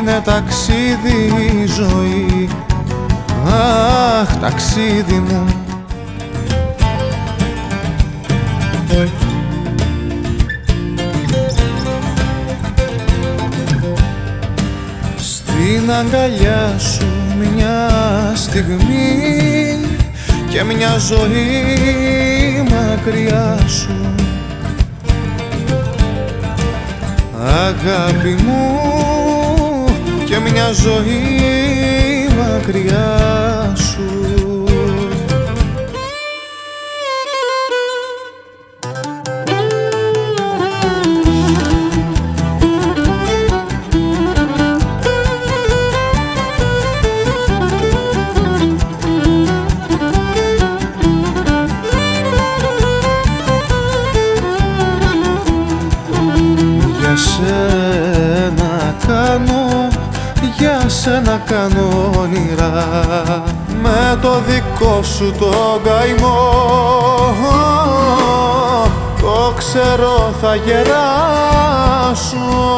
είναι ταξίδι η ζωή. Αχ, ταξίδι μου. Στην αγκαλιά σου μια στιγμή και μια ζωή μακριά σου. Αγάπη μου, και μια ζωή μακριά σου. Για σένα κάνω, για σένα κάνω όνειρα, με το δικό σου το καημό. Το ξέρω θα γεράσω,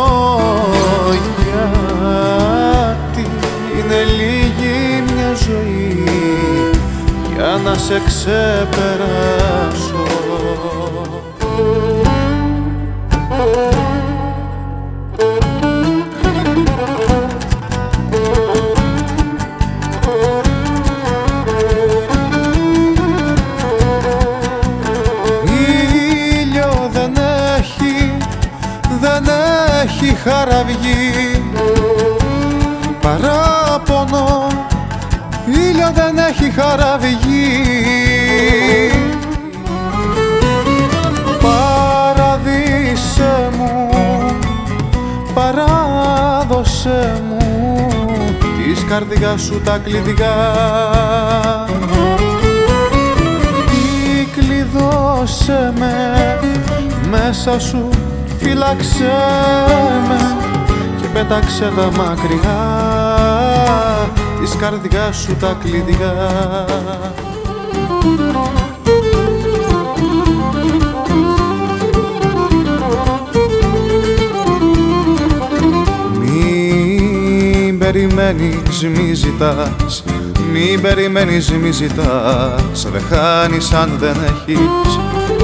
γιατί είναι λίγη μια ζωή για να σε ξεπεράσω. Δεν έχει χαραυγή, παράπονο, ήλιο δεν έχει χαραυγή. Παραδείσαι μου, παράδοσέ μου της καρδιάς σου τα κλειδιά. Ή κλειδώσέ με μέσα σου, φύλαξέ με και πέταξε τα μακριά της καρδιάς σου τα κλειδιά. Μην περιμένεις, μη ζητάς, μην περιμένεις, μη ζητάς, δεν χάνεις αν δεν έχεις.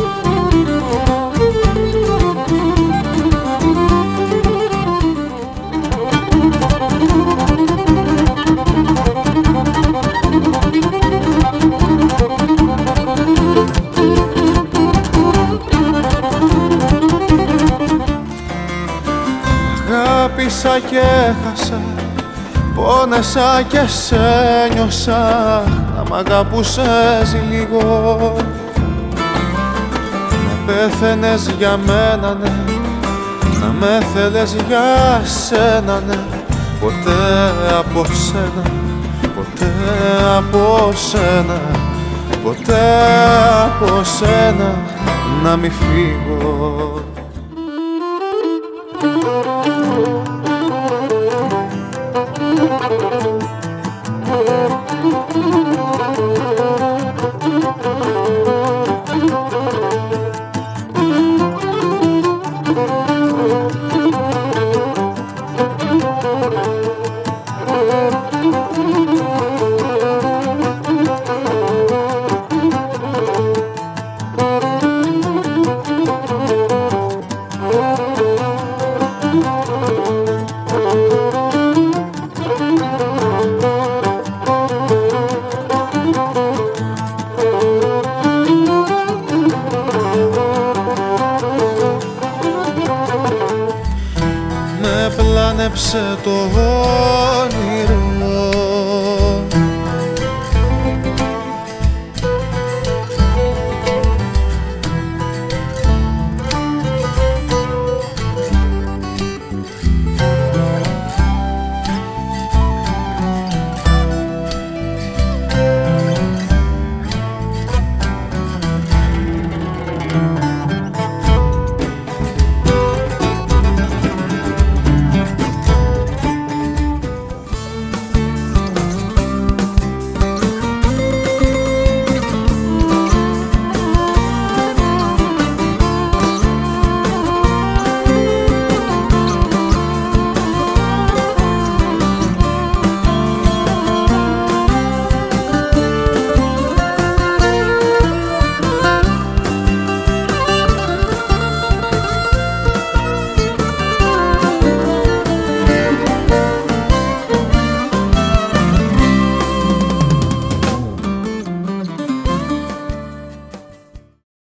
Αγάπησα και έχασα, πόνεσα και σε νιώσα, να μ' αγαπούσες λίγο, να πέθαινες για μένα, ναι, να με θέλες για σένα, ναι. Ποτέ από σένα, ποτέ από σένα, ποτέ από σένα να μη φύγω. Με πλάνεψε το όνειρο